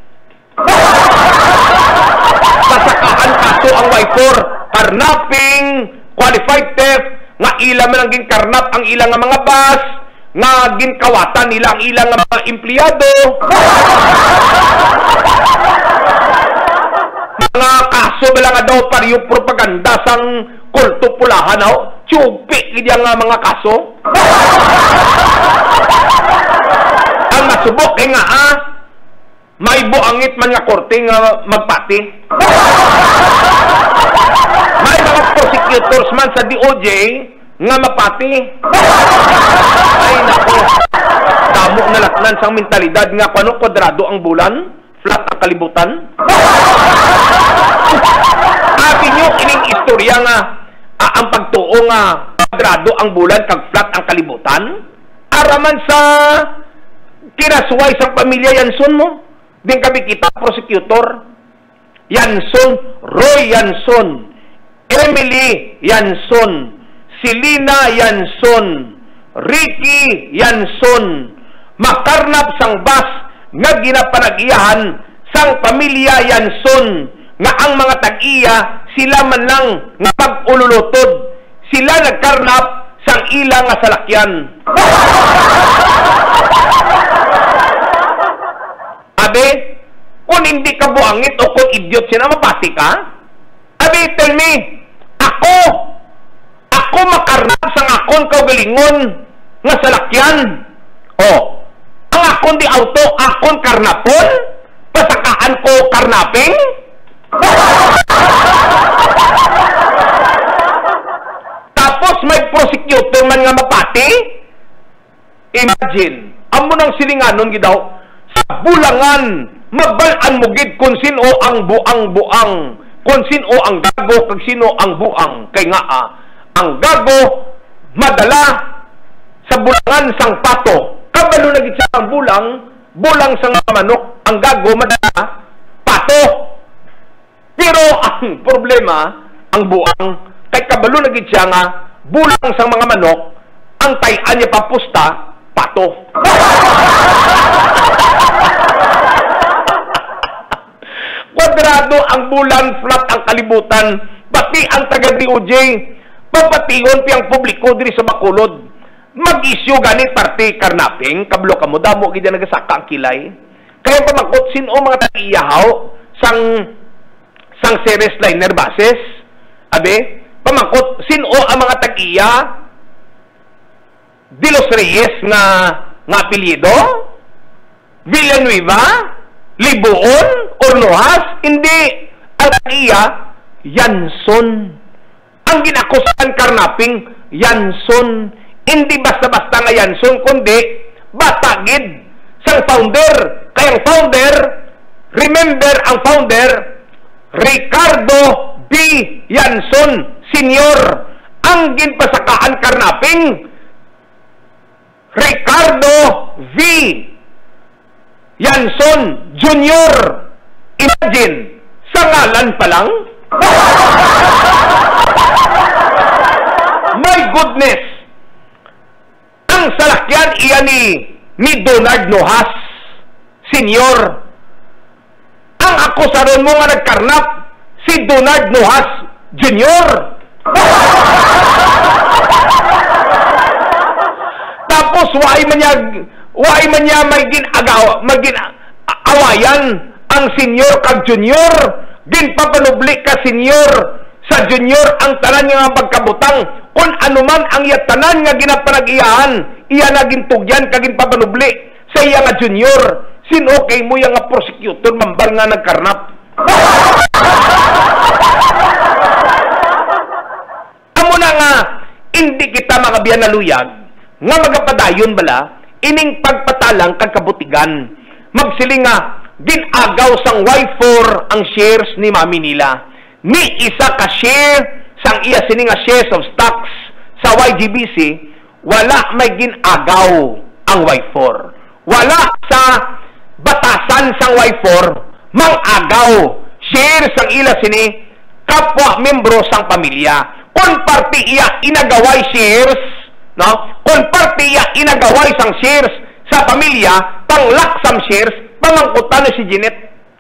sasakahan kaso ang Y four, karnaping, qualified theft, nga ilang man ang ginkarnap ang ilang nga mga bus, nga ginkawatan nila ang ilang nga mga empleyado. Mga kaso bala nga daw pariyo propaganda sang kulto pulahan ho, tsupi gidya nga mga kaso. Ang nasubok eh nga ah, may buangit man nga korte nga magpati. May mga prosecutors man sa D O J nga mapati. Ay nako, damo na latnan sang mentalidad nga kano kwadrado ang bulan, flat ang kalibutan. Atin nyo ining istorya nga ah, ang pagtuo nga kwadrado ang bulan kag flat ang kalibutan. Araman sa kinasuway sa pamilya Yanson mo. Din kami kita prosecutor. Yanson, Roy Yanson, Emily Yanson, Silina Yanson, Ricky Yanson, makarnap sang bas nga ginapanag-iyahan sang pamilya Yanson nga ang mga tag-iya sila man lang nga pag-ululutod. Sila nagkarnap sang ilang nga salakyan. Abe, kung hindi ka buangit o kung idiot siya na mapati ka, abe, tell me, ako, ako makarnap sang akon kaugalingon nga salakyan. O, ang akon di auto, akon karnapon, pasakaan ko karnaping. Tapos may prosecutor man nga mapati. Imagine, amo nang silinganon gidaw sa bulangan, mabalaan mo gid kung sino ang buang-buang, kung sino ang gago kag sino ang buang. Kay nga ah, ang gago madala sa bulangan sang pato. Kabalo na gid siya ang bulang, bulang sang manok, ang gago madala pato. Pero ang problema, ang buang, kay kabalo na gid siya nga bulang sang mga manok, ang tayan niya papusta, pato. Kwadrado ang bulan, flat ang kalibutan, pati ang taga D O J, papation pi ang publiko diri sa Bacolod. Mag-issue ganit party karnaping, kablo kamo damo gid nagasaka ang kilay. Kaya pamakot sino mga tag-iyahaw sang sang series liner buses. Abe, pamakot sino ang mga tag-iya De Los Reyes nga nga apelyido, Villanueva, Libuon, Ornohas, hindi ang tag-iya Yanson. Ang ginakusan karnaping Yanson, hindi basta-basta nga Yanson, kundi batagid sang founder. Kaya ang founder, remember ang founder, Ricardo B. Yanson Senior. Ang ginpasakaan karnaping Ricardo V. Yanson Junior. Imagine, sa ngalan pa lang. My goodness. Ang salakyan iya ni, ni Donald Nohas Senior. Ang akusaron mo nga nagkarnap si Donald Nohas Junior. Tapos why man niya why man niya may ginagaw magin awayan ang senior kag junior, ginpapanubli ka senior sa junior ang tanan nga pagkabutang kun ano man ang iya tanan nga ginapanag-iyahan iya na gintugyan kag ginpapanubli sa iya nga junior. Sino kay mo yang nga prosecutor mambal nga nagkarnap? Amo na nga hindi kita makabiyan na luyag nga magapadayon bala ining pagpatalang kag kabutigan. Magsiling nga ginagaw sang Y four ang shares ni mami nila. Ni isa ka share sang iya sini nga shares of stocks sa Y G B C, wala may ginagaw ang Y four. Wala sa batasan sang Y four mang agaw share sang ila sini kapwa membro sang pamilya. Kung parte iya inagaway shares, no? Kung parte iya inagaway sang shares sa pamilya, panglaksam shares, pamangkutan si Jeanette.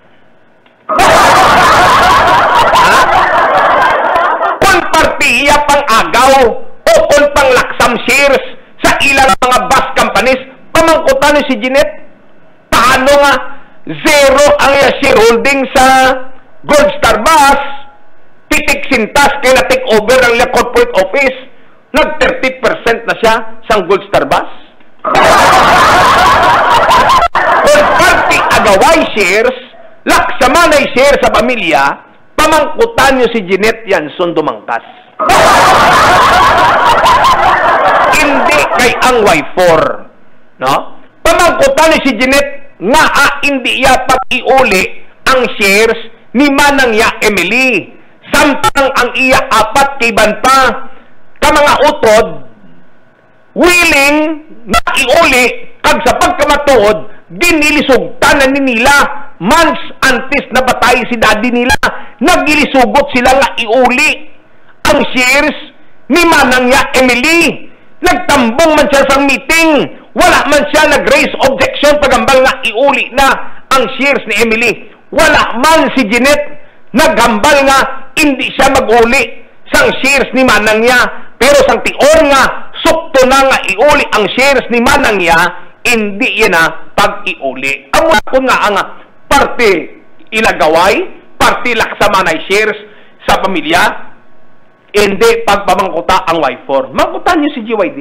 Ha? Kung parte iya pang-agaw o kung panglaksam shares sa ilang mga bus companies, pamangkutan si Jeanette. Paano nga zero ang iya shareholding sa Gold Star Bus, pitik sintas kaya na-take over ang iya corporate office, nag thirty percent na siya sa Gold Star Bus. Kung party agaway shares, laksamanay share sa pamilya, pamangkutan nyo si Jeanette Yanson Dumangkas. Hindi kay ang Y four, no? Pamangkutan ni si Jeanette nga ah, hindi iya pag-iuli ang shares ni Manangya Emily. Samtang ang iya apat kay banta ka mga utod willing na iuli kag sa pagkamatuod ginilisugtanan ni nila months antes na batay si daddy nila. Nagilisugot sila nga iuli ang shares ni Manangya Emily. Nagtambong man siya sa meeting, wala man siya nag-raise objection pagambal nga iuli na ang shares ni Emily. Wala man si Jeanette naghambal nga hindi siya mag-uli sang shares ni Manangya. Pero sang tion nga sukto na nga iuli ang shares ni Manangya, hindi yan na pag-iuli. Ang ko nga ang parte ilagaway, parte laksamanay shares sa pamilya, hindi pagpamangkuta ang Y four. Mangkutan niyo si G Y D.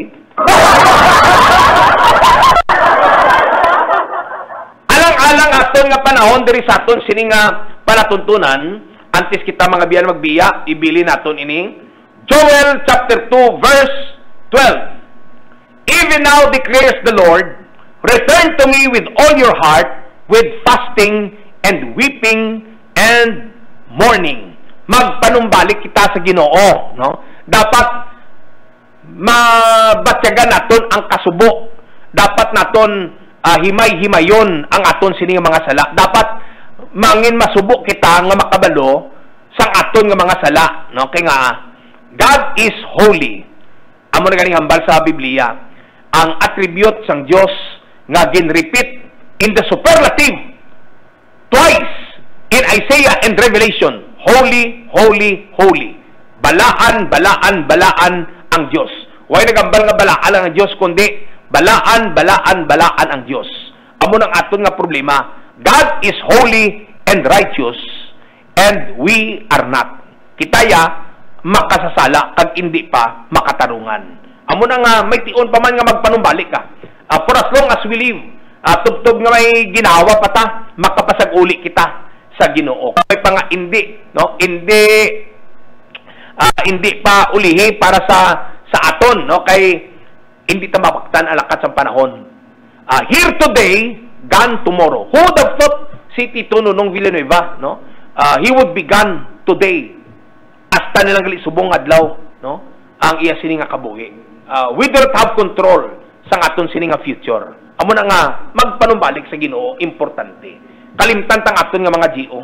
Alang-alang aton nga panahon diri sa aton sini nga panatuntunan, antes kita mga biyan magbiya, ibili naton ining Joel chapter two verse twelve. Even now declares the Lord, return to me with all your heart, with fasting and weeping and mourning. Magpanumbalik kita sa Ginoo, no? Dapat mabatyagan naton ang kasubo. Dapat naton uh, himay-himayon ang aton sining mga sala. Dapat mangin masubo kita nga makabalo sang aton nga mga sala, no? Kay nga God is holy. Amo na ganing hambal sa Biblia, ang attribute sang Dios nga gin-repeat in the superlative twice in Isaiah and Revelation. Holy, holy, holy. Balaan, balaan, balaan ang Diyos. Huwag nagambal nga balaan ang Diyos, kundi balaan, balaan, balaan ang Diyos. Amo nang aton nga problema. God is holy and righteous, and we are not. Kitaya makasasala kag hindi pa makatarungan. Amo na nga may tion pa man nga magpanumbalik ka. Uh, for as long as we live, uh, tubtub nga may ginawa pa ta, makapasag-uli kita sa Ginoo. Kay pa nga hindi, no? Hindi uh, hindi pa ulihi para sa sa aton, no? Kay hindi ta mapaktan alakat sa panahon. Uh, here today, gone tomorrow. Who would have thought si Tito Nunong Villanueva, no? Uh, he would be gone today. Hasta nilang gali subong adlaw, no? Ang iya sini nga kabuhi. Uh, we don't have control sa aton sini nga future. Amo na nga magpanumbalik sa Ginoo, importante. Kalimtan tang aton nga mga G O.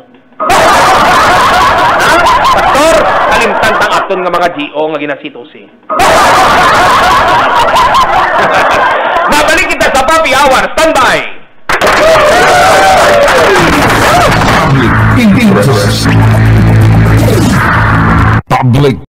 Ha? Pastor, kalimtan tang aton nga mga G O nga ginasitusi. Nabalik kita sa Papi Hour. Standby! Public interest. Public